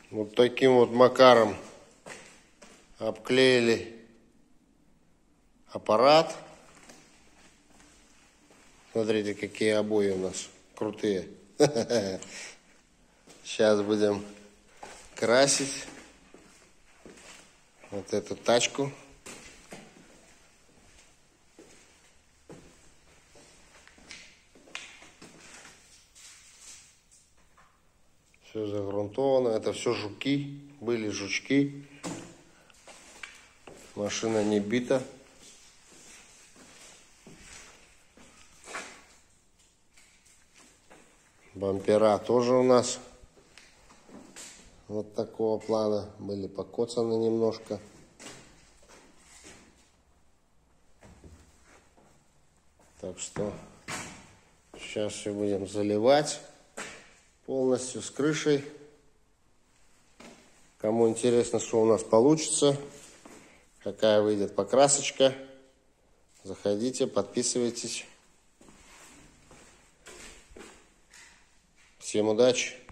Вот таким вот макаром обклеили аппарат. Смотрите, какие обои у нас крутые. Сейчас будем красить вот эту тачку. Все загрунтовано. Это все жуки. Были жучки. Машина не бита. Бампера тоже у нас вот такого плана. Были покоцаны немножко. Так что сейчас все будем заливать полностью с крышей. Кому интересно, что у нас получится, какая выйдет покрасочка, заходите, подписывайтесь. Всем удачи!